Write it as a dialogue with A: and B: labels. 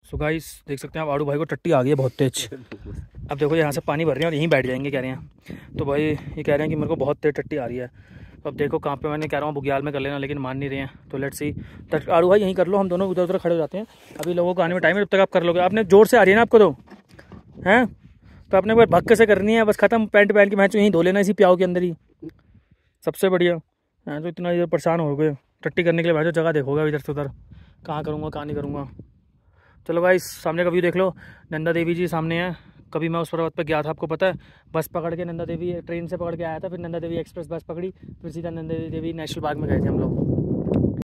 A: So guys देख सकते हैं आप, आड़ू भाई को टट्टी आ गई है बहुत तेज। अब देखो यहाँ से पानी भर रहे हैं और यहीं बैठ जाएंगे कह रहे हैं। तो भाई ये कह रहे हैं कि मेरे को बहुत तेज टट्टी आ रही है। तो अब देखो कहाँ पे, मैंने कह रहा हूँ बुग्याल में कर लेना, लेकिन मान नहीं रहे हैं। तो लेट्स सी, आड़ू भाई यहीं कर लो, हम दोनों उधर उधर खड़े हो जाते हैं। अभी लोगों को आने में टाइम है, जब तक आप कर लोगे। आपने जोर से आ रही है ना आपको तो, हैं तो आपने बस भक्के से करनी है, बस खत्म। पैंट पहन के मैच यहीं धो लेना इसी प्याव के अंदर ही, सबसे बढ़िया। तो इतना इधर परेशान हो गए टट्टी करने के लिए। भाई जो जगह देखोगे इधर से उधर, कहाँ करूँगा कहाँ नहीं करूँगा। चलो भाई सामने का व्यू देख लो, नंदा देवी जी सामने है। कभी मैं उस पर्वत पर गया था, आपको पता है। बस पकड़ के नंदा देवी, ट्रेन से पकड़ के आया था, फिर नंदा देवी एक्सप्रेस बस पकड़ी, फिर सीधा नंदा देवी नेशनल पार्क में गए थे हम लोग।